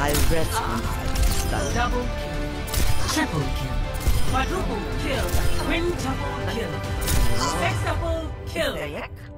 I rest when I stand. Double kill. Triple kill. Quadruple kill. Quintuple kill. Sextuple kill. Is there yet?